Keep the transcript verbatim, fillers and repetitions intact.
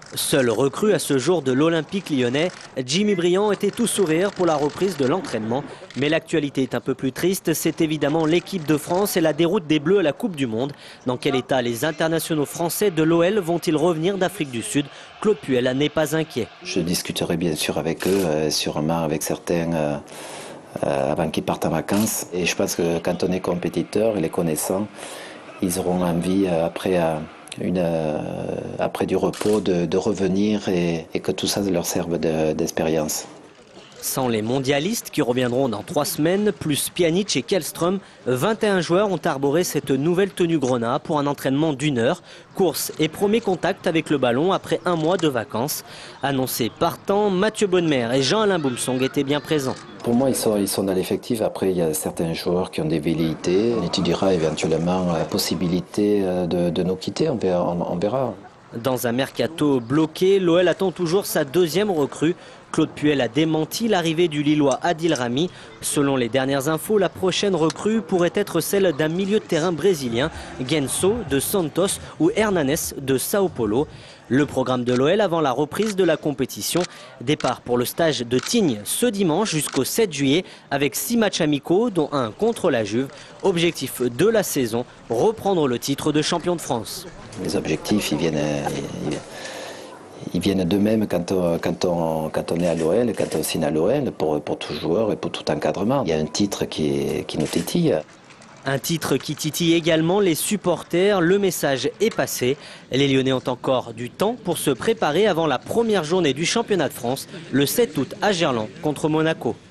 Seul recrue à ce jour de l'Olympique lyonnais, Jimmy Briand était tout sourire pour la reprise de l'entraînement. Mais l'actualité est un peu plus triste, c'est évidemment l'équipe de France et la déroute des Bleus à la Coupe du Monde. Dans quel état les internationaux français de l'O L vont-ils revenir d'Afrique du Sud? Claude Puel n'est pas inquiet. Je discuterai bien sûr avec eux, euh, sûrement avec certains euh, euh, avant qu'ils partent en vacances. Et je pense que quand on est compétiteur et les connaissant, ils auront envie euh, après... Euh, Une, euh, après du repos, de, de revenir et, et que tout ça leur serve d'expérience. Sans les mondialistes qui reviendront dans trois semaines, plus Pjanic et Källström, vingt et un joueurs ont arboré cette nouvelle tenue Grenat pour un entraînement d'une heure. Course et premier contact avec le ballon après un mois de vacances. Annoncés partant, Mathieu Bonnemer et Jean-Alain Boumsong étaient bien présents. Pour moi, ils sont, ils sont dans l'effectif. Après, il y a certains joueurs qui ont des velléités. On étudiera éventuellement la possibilité de, de nous quitter, on verra. On, on verra. Dans un mercato bloqué, l'O L attend toujours sa deuxième recrue. Claude Puel a démenti l'arrivée du Lillois Adil Rami. Selon les dernières infos, la prochaine recrue pourrait être celle d'un milieu de terrain brésilien, Genso de Santos ou Hernanes de Sao Paulo. Le programme de l'O L avant la reprise de la compétition. Départ pour le stage de Tignes ce dimanche jusqu'au sept juillet avec six matchs amicaux dont un contre la Juve. Objectif de la saison, reprendre le titre de champion de France. Les objectifs, ils viennent, ils, ils viennent d'eux-mêmes quand on, quand, on, quand on est à l'O L, quand on signe à l'O L, pour, pour tout joueur et pour tout encadrement. Il y a un titre qui, qui nous tétille. Un titre qui titille également les supporters, le message est passé. Les Lyonnais ont encore du temps pour se préparer avant la première journée du championnat de France, le sept août à Gerland contre Monaco.